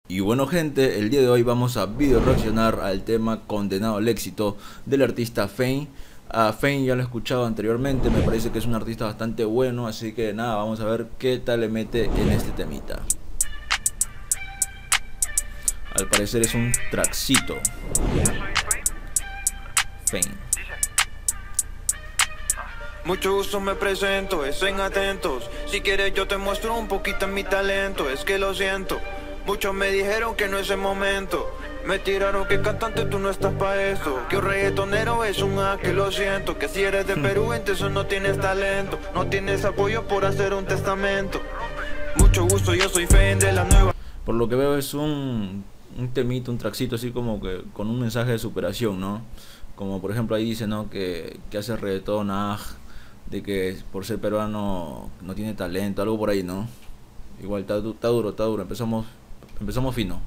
Y bueno gente, el día de hoy vamos a video reaccionar al tema Condenado al Éxito del artista Fame. A Fame ya lo he escuchado anteriormente, me parece que es un artista bastante bueno, así que nada, vamos a ver qué tal le mete en este temita. Al parecer es un traxito. Fame. Mucho gusto, me presento, estén atentos. Si quieres yo te muestro un poquito mi talento. Es que lo siento, muchos me dijeron que no es el momento. Me tiraron que cantante tú no estás pa' esto. Que un reggaetonero es un que lo siento. Que si eres de Perú entonces no tienes talento. No tienes apoyo por hacer un testamento. Mucho gusto, yo soy Fame de la nueva. Por lo que veo es un temito, un traxito así como que con un mensaje de superación, ¿no? Como por ejemplo ahí dice, ¿no? Que hace reggaetón, de que por ser peruano no tiene talento, algo por ahí, ¿no? Igual está duro, empezamos fino.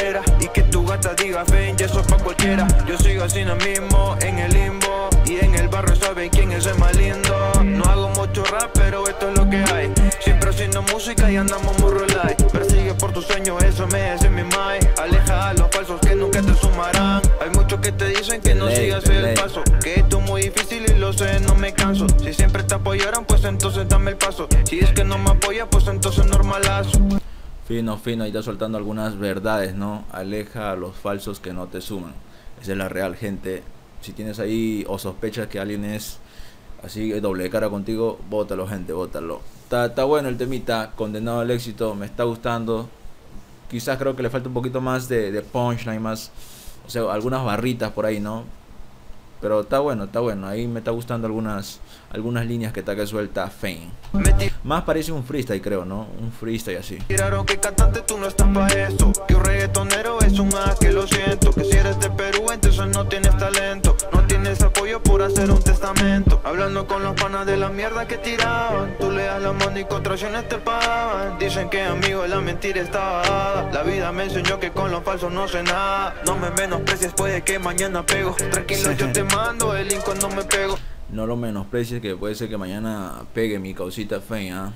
Y que tu gata diga Fame, y eso es pa' cualquiera. Yo sigo así lo mismo, en el limbo. Y en el barrio saben quién es el más lindo. No hago mucho rap, pero esto es lo que hay. Siempre haciendo música y andamos muy relay. Persigue por tu sueño, eso me hace mi mind. Aleja a los falsos que nunca te sumarán. Hay muchos que te dicen que no sigas el paso. Que esto es muy difícil y lo sé, no me canso. Si siempre te apoyaron, pues entonces dame el paso. Si es que no me apoyas, pues entonces normalazo. Fino, ahí está soltando algunas verdades, ¿no? Aleja a los falsos que no te suman. Esa es la real, gente. Si tienes ahí o sospechas que alguien es así doble cara contigo, bótalo, gente, bótalo. Está bueno el temita, Condenado al Éxito, me está gustando. Quizás creo que le falta un poquito más de punchline, más, o sea, algunas barritas por ahí, ¿no? Pero está bueno, ahí me está gustando algunas líneas que está que suelta Fame. Más parece un freestyle, creo, ¿no? Un freestyle así. Tiraron que cantante tú no estás pa' eso. Que un reggaetonero es un que lo siento. Que si eres de Perú entonces no tienes talento. No tienes apoyo por hacer un testamento. Hablando con los panas de la mierda que tiraban. Tú le das la mano y contra acciones te pagan. Dicen que amigo la mentira estaba dada. La vida me enseñó que con los falsos no sé nada. No me menosprecies, puede que mañana pego. Tranquilo, yo te mando el link cuando me pego. No lo menosprecies, que puede ser que mañana pegue mi causita Fame, ¿eh?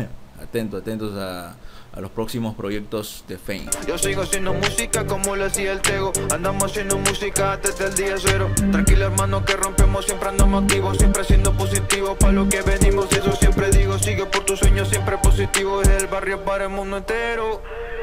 Atentos a los próximos proyectos de Fame. Yo sigo haciendo música como lo hacía el Tego. Andamos haciendo música desde el día cero. Tranquilo hermano que rompemos, siempre andamos activos. Siempre siendo positivo para lo que venimos. Eso siempre digo, sigue por tus sueños, siempre positivo. Es el barrio para el mundo entero.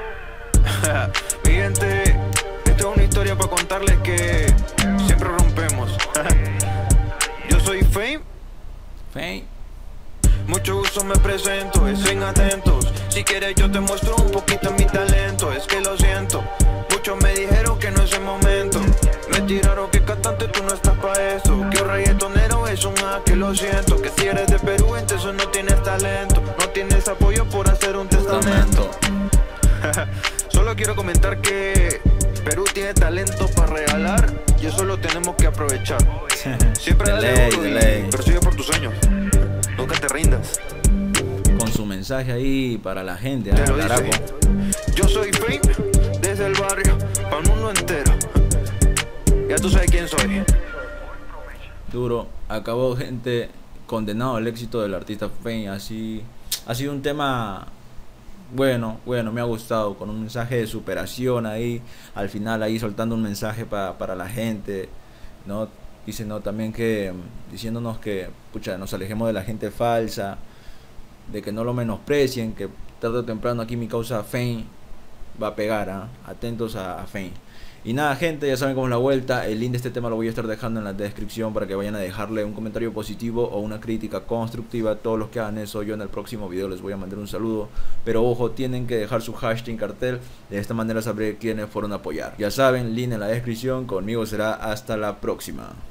Mi gente, esta es una historia para contarles que siempre rompemos. Yo soy Fame. Mucho gusto, me presento, estén atentos. Si quieres yo te muestro un poquito mi talento. Es que lo siento, muchos me dijeron que no es el momento. Me tiraron que cantante tú no estás pa' eso. Que un reggaetonero es un que lo siento. Que si eres de Perú entonces no tienes talento. No tienes apoyo por hacer un testamento. Solo quiero comentar que Perú tiene talento para regalar y eso lo tenemos que aprovechar. Siempre dale duro y persigue por tus sueños. Nunca te rindas. Con su mensaje ahí para la gente, te lo dice. Yo soy Fame desde el barrio para el mundo entero. Ya tú sabes quién soy. Duro, acabó, gente. Condenado al Éxito del artista Fame. Así ha sido un tema bueno, me ha gustado, con un mensaje de superación ahí, al final ahí soltando un mensaje para la gente, ¿no? Dice, ¿no? También que, diciéndonos que, pucha, nos alejemos de la gente falsa, de que no lo menosprecien, que tarde o temprano aquí mi causa Fame va a pegar, ¿eh? Atentos a Fame. Y nada, gente, ya saben cómo es la vuelta. El link de este tema lo voy a estar dejando en la descripción para que vayan a dejarle un comentario positivo o una crítica constructiva. Todos los que hagan eso, yo en el próximo video les voy a mandar un saludo. Pero ojo, tienen que dejar su hashtag cartel. De esta manera sabré quiénes fueron a apoyar. Ya saben, link en la descripción. Conmigo será hasta la próxima.